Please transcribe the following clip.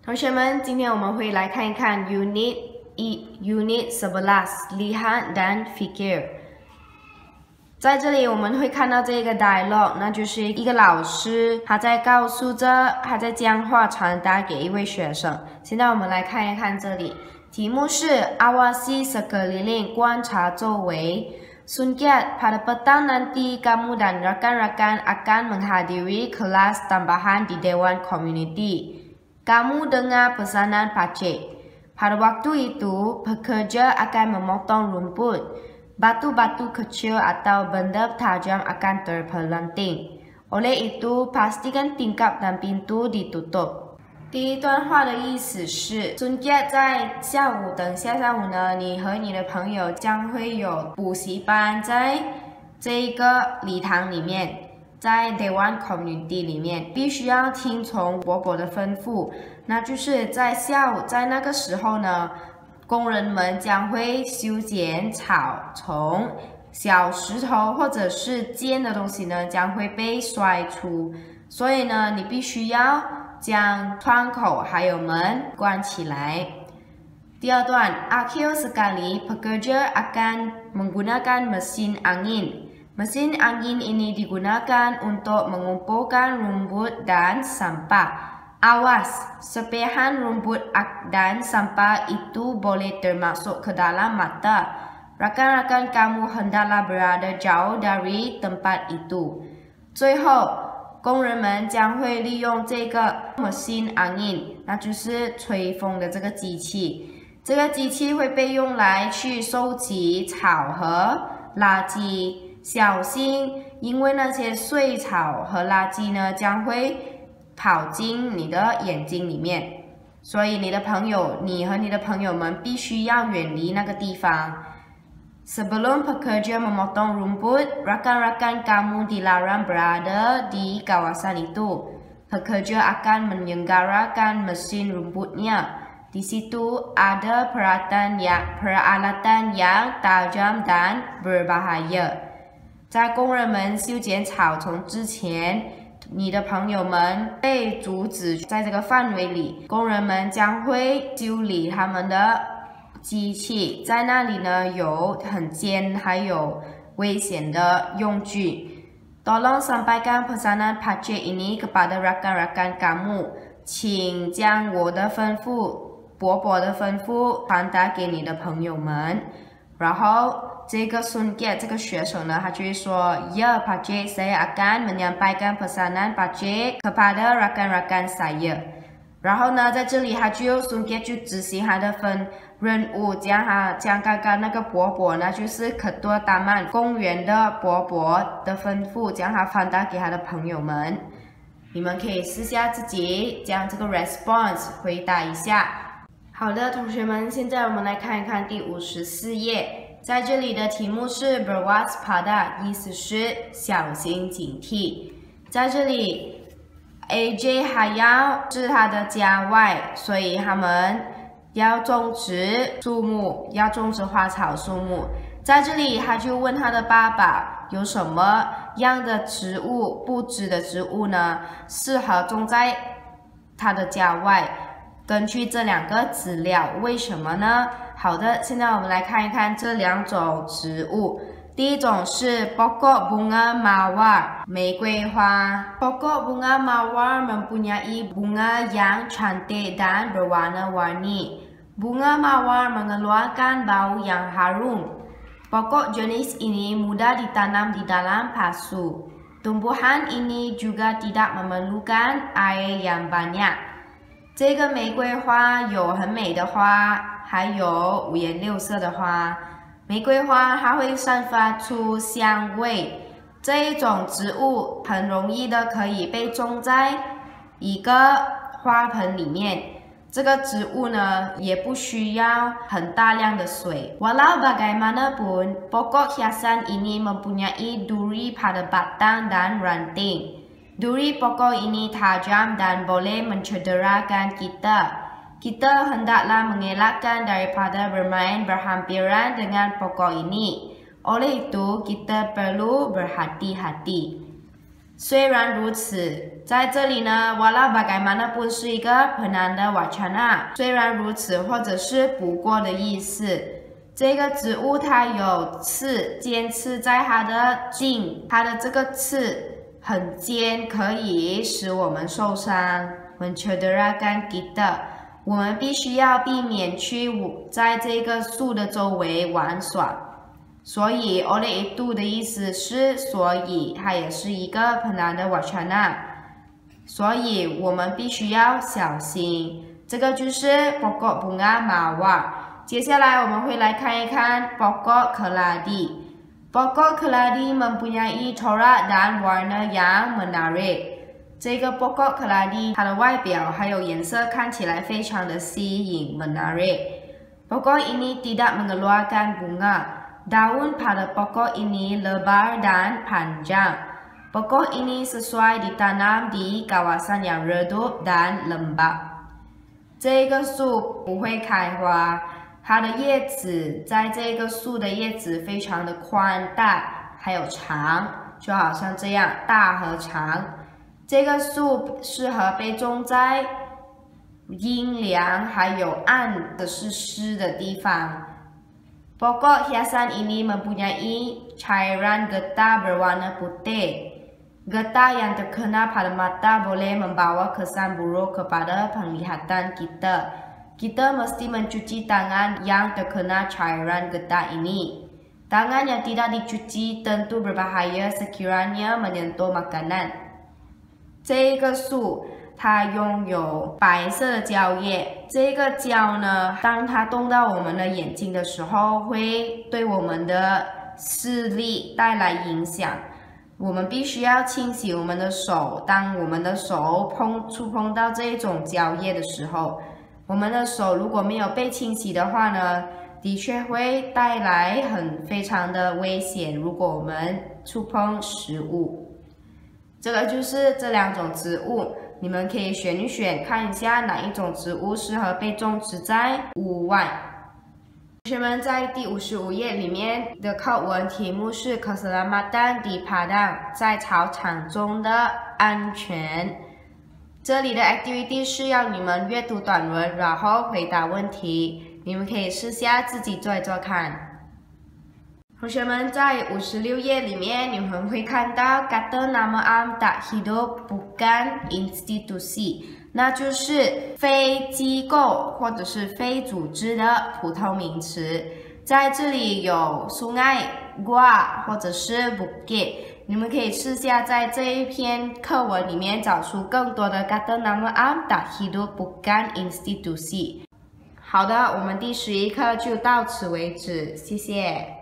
同学们，今天我们会来看一看 Unit 11 Lihat dan Fikir。在这里我们会看到这个 dialogue， 那就是一个老师他在告诉着，他在将话传达给一位学生。现在我们来看一看这里，题目是 Awasi sekeliling， 观察周围。Sunkiat, pada petang nanti kamu dan rekan-rekan akan menghadiri kelas tambahan di Dewan Komuniti.Kamu dengar pesanan Pakcik. Pada waktu itu, pekerja akan memotong rumput. Batu-batu kecil atau benda tajam akan terpelanting. Oleh itu, pastikan tingkap dan pintu ditutup. 第一段话的意思是，春节在下午，等下午呢，你和你的朋友将会有补习班，在这一个礼堂里面。在 Dewan Community 里面，必须要听从伯伯的吩咐，那就是在下午，在那个时候呢，工人们将会修剪草丛，小石头或者是尖的东西呢，将会被摔出，所以呢，你必须要将窗口还有门关起来。第二段 Akhir sekali pekerja akan menggunakan mesin angin.Mesin angin ini digunakan untuk mengumpulkan rumput dan sampah. Awas, sepihan rumput dan sampah itu boleh termasuk ke dalam mata. Rakan-rakan kamu hendaklah berada jauh dari tempat itu. 最后，工人们将会利用这个 mesin angin， 那就是吹风的这个机器。这个机器会被用来去收集草和垃圾。小心，因为那些碎草和垃圾呢将会跑进你的眼睛里面，所以你和你的朋友们必须要远离那个地方。Sebelum pekerja memotong rumput, rakan-rakan kamu dilarang berada di kawasan itu. Pekerja akan menyenggarakan mesin rumputnya. Di situ ada peralatan yang tajam dan berbahaya.在工人们修剪草丛之前，你的朋友们被阻止在这个范围里。工人们将会修理他们的机器，在那里呢有很尖还有危险的用具。Tolong sampaikan pesanan Pakcik ini kepada rakan-rakan kamu， 请将我的吩咐、伯伯的吩咐传达给你的朋友们。然后这个 Sunkiat 这个学生呢，他就会说 Ya Pakcik, saya akan menyampaikan pesanan Pakcik kepada rakan-rakan saya。然后呢，在这里Sunkiat 就执行他的任务，将刚刚那个伯伯呢，就是 Ketua Taman 公园的伯伯的吩咐，将他传达给他的朋友们。你们可以试下自己将这个 response 回答一下。好的，同学们，现在我们来看一看第54页。在这里的题目是 berwaspada， 意思是小心警惕。在这里 AJ 还要是他的家外，所以他们要种植树木，要种植花草树木。在这里他就问他的爸爸有什么样的植物，不知的植物呢，适合种在他的家外。根据这两个资料，为什么呢？好的，现在我们来看一看这两种植物。第一种是 pokok bunga mawar， 玫瑰花。Pokok bunga mawar mempunyai bunga yang cantik dan berwarna-warni. Bunga mawar mengeluarkan bau yang harum. Pokok jenis ini mudah ditanam di dalam pasu. Tumbuhan ini juga tidak memerlukan air yang banyak.这个玫瑰花有很美的花，还有五颜六色的花。玫瑰花它会散发出香味，这一种植物很容易的可以被种在一个花盆里面。这个植物呢也不需要很大量的水。Walau bagaimanapun, pokok hiasan ini mempunyai duri pada batang dan ranting.Duri pokok ini tajam dan boleh mencederakan kita. Kita hendaklah mengelakkan daripada bermain berhampiran dengan pokok ini. Oleh itu, kita perlu berhati-hati. 虽然如此，在这里呢 ，walau bagaimanapun 是一个 penanda wacana。虽然如此，或者是不过的意思。这个植物它有刺，尖刺在它的茎，它的这个刺很尖，可以使我们受伤。mencederakan kita， 我们必须要避免去在这个树的周围玩耍。所以 oleh itu 的意思是所以，它也是一个 penanda wacana， 所以我们必须要小心。这个就是 pokok bunga mawar。接下来我们会来看一看 pokok keladi。pokok keladi mempunyai corak dan warna yang menarik。这个 pokok keladi 它的外表还有颜色看起来非常的吸引 menarik。pokok ini tidak mengeluarkan bunga。Daun pada pokok ini lebar dan panjang. Pokok ini sesuai ditanam di kawasan yang redup dan lembab. 这个树不会开花，它的叶子在这个树的叶子非常的宽大，还有长，就好像这样大和长。这个树适合被种在阴凉还有暗的是湿的地方。Pokok hiasan ini mempunyai cairan getah berwarna putih. Getah yang terkena pada mata boleh membawa kesan buruk kepada penglihatan kita. Kita mesti mencuci tangan yang terkena cairan getah ini. Tangan yang tidak dicuci tentu berbahaya sekiranya menyentuh makanan. 这个树它拥有白色的胶叶，这个胶呢，当它动到我们的眼睛的时候，会对我们的视力带来影响。我们必须要清洗我们的手，当我们的手触碰到这种胶叶的时候，我们的手如果没有被清洗的话呢，的确会带来非常的危险。如果我们触碰食物，这个就是这两种植物。你们可以选一选，看一下哪一种植物适合被种植在屋外。同学们，在第55页里面的课文题目是 Keselamatan di Padang， 在草场中的安全。这里的 activity 是要你们阅读短文，然后回答问题。你们可以试下自己做一做看。同学们，在56页里面，你们会看到 kata nama am tak hidup bukan institusi， 那就是非机构或者是非组织的普通名词。在这里有 sungai、gua 或者是 bukit， 你们可以试下在这一篇课文里面找出更多的 kata nama am tak hidup bukan institusi。好的，我们第11课就到此为止，谢谢。